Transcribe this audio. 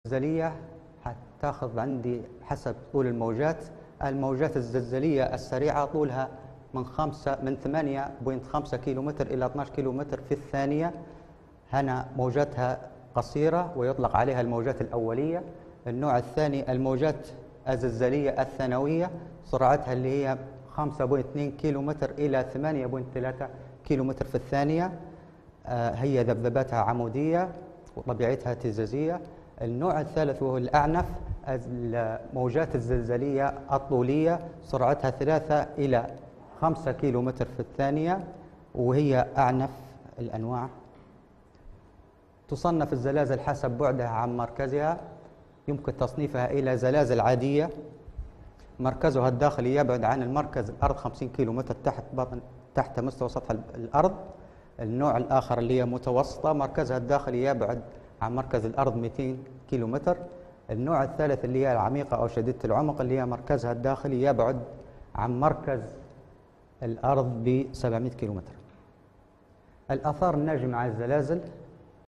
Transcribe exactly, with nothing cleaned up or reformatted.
الزلزالية هتاخذ عندي حسب طول الموجات. الموجات الزلزالية السريعة طولها من خمسة من ثمانية فاصلة خمسة كيلومتر إلى اثني عشر كيلومتر في الثانية. هنا موجاتها قصيرة ويطلق عليها الموجات الأولية. النوع الثاني الموجات الزلزالية الثانوية، سرعتها اللي هي خمسة فاصلة اثنين كيلومتر إلى ثمانية فاصلة ثلاثة كيلومتر في الثانية. آه هي ذبذباتها عمودية وطبيعتها اهتزازية. النوع الثالث وهو الأعنف، الموجات الزلزالية الطولية، سرعتها ثلاثة إلى خمسة كيلومتر في الثانية، وهي أعنف الأنواع. تصنف الزلازل حسب بعدها عن مركزها. يمكن تصنيفها إلى زلازل عادية مركزها الداخلي يبعد عن المركز الأرض خمسين كيلومتر تحت بطن تحت مستوى سطح الأرض. النوع الآخر اللي هي متوسطة، مركزها الداخلي يبعد عن مركز الأرض مئتين كيلومتر. النوع الثالث اللي هي العميقة أو شديدة العمق، اللي هي مركزها الداخلي يبعد عن مركز الأرض ب سبعمئة كيلومتر. الآثار الناجمة عن الزلازل،